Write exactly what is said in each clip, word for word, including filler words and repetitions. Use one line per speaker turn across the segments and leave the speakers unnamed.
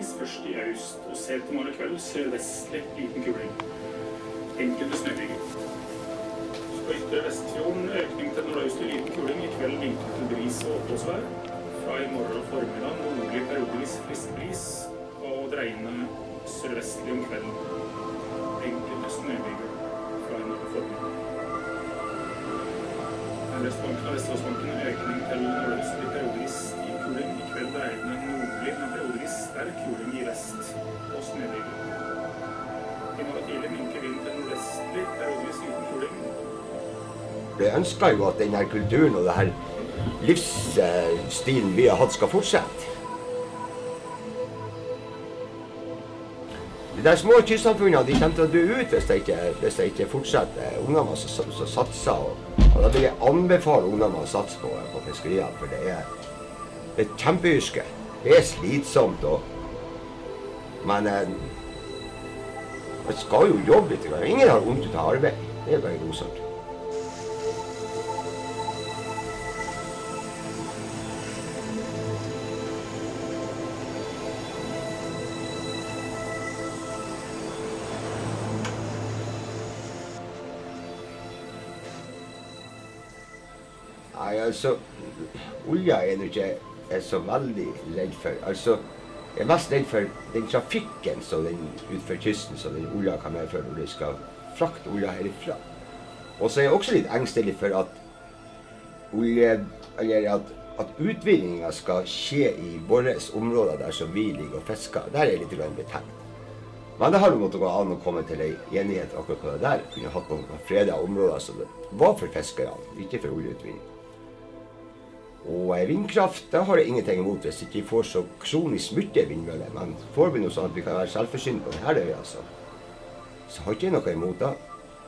periodvis først i aust, og sent om morgen kveld sørvestlig liten kuling. Enkelte snøbyger. På ytre Vestfjorden økning til nordøstlig liten kuling, i kveld vinkel bris og oppholdsvær. Fra i morgen og formiddag nordlig periodevis frisk bris, og dreiende sørvestlig om kvelden. Enkelte snøbyger fra i morgen og formiddag. Vestbanken og Vestlandsbanken økning til nordøstlig periodevis stiv kuling, i kveld dreiende nordlig med periodevis sterk kuling i vest og snøbyger. I morgen tidlig minker vind til nordvestlig periodevis liten kuling.
Jeg ønsker jo at denne kulturen og denne livsstilen vi har hatt skal fortsette. De der små kystsamfunnene de kommer til å dø ut hvis de ikke, hvis de ikke fortsetter ungdommer som, som satser. Og, og da vil jeg anbefale ungdommer å satse på, på fiskeriene, for det er, det er kjempeyrke. Det er slitsomt, og, men eh, man skal jo jobbe litt. Ingen har vondt ut av arbeid. Det er bare godsamt. Nei, altså, olje er jeg ikke er så veldig redd for. Altså, jeg er mest redd for den trafikken som den utfor kysten som den olja kan medføre når de skal frakte olja herifra. Og så er jeg også litt engstelig for at olje, eller at, at utvinningen skal skje i våre områder der som vi ligger og fisker. Der er jeg litt betenkt. Men det har jo måttet gå an å komme til en enighet akkurat på det der. Vi kunne hatt noen fredelige områder som det var for fiskerne, ikke for oljeutvinning. Og vindkraft, det har jeg ingenting imot hvis ikke vi får så kronisk mye vindmøller. Men får vi noe sånn at vi kan være selvforsynt på denne øya, så, så har ikke jeg noe imot det.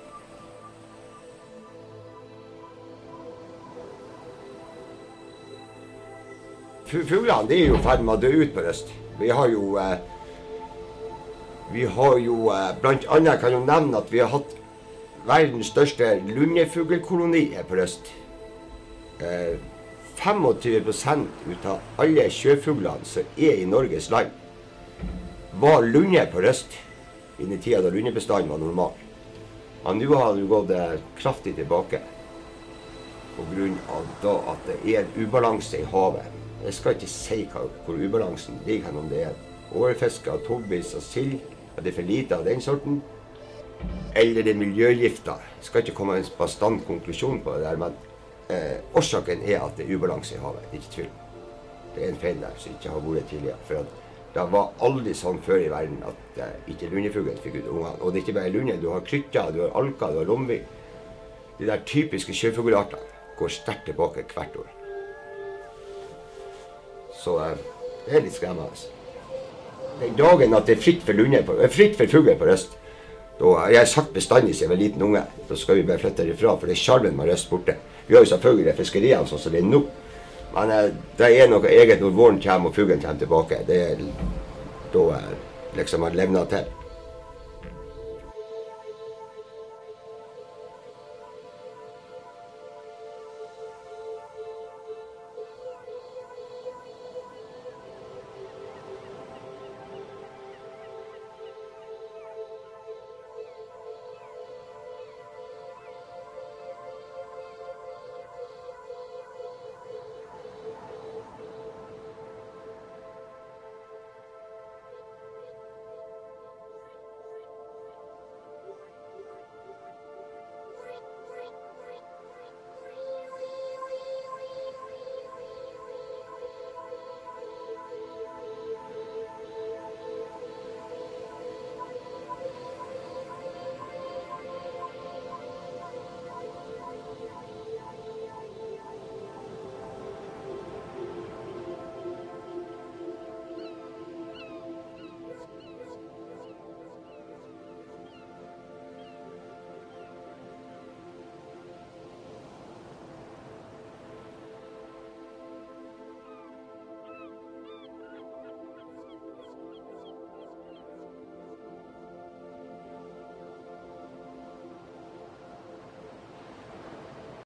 Fuglene, de er jo ferdig med å dø ut på Røst. Vi har jo, eh, vi har jo eh, blant annet kan jo nevne at vi har hatt verdens største lundefugelkoloni her på Røst. Eh, tjuefem prosent ut av alle sjøfuglene som er i Norges land var lunde på Røst i den tida da lundebestanden var normal. Men nå har det gått kraftig tilbake på grunn av da at det er en ubalanse i havet. Jeg skal ikke si hva, hvor ubalansen ligger, om det er overfiske av tobis og sild, at det er for lite av den sorten, eller det er miljøgifter. Jeg skal ikke komme med en bastant konklusjon på det der, men Eh, årsaken er at det er ubalanse i havet, det er ikke tvil. Det er en feil der som ikke har vært tidligere. For at det var aldri sånn før i verden at eh, ikke lundefuglen fikk ut ungene. Og det er ikke bare lunde, du har krytter, du har alker, du har lomvik. De der typiske sjøfugelartene går sterkt tilbake hvert år. Så eh, det er litt skremmende. Den dagen at det er fritt for lunde, på, fritt for fugler på Røst, da, jeg har sagt bestandig siden jeg var liten unge, da skal vi bare flytte derifra, for det er sjarmen med Røst borte. Vi har jo selvfølgelig fiskeriene sånn som det er nå, men eh, det er noe eget når våren kommer og fuglen kommer tilbake. Det er da eh, liksom man levner til.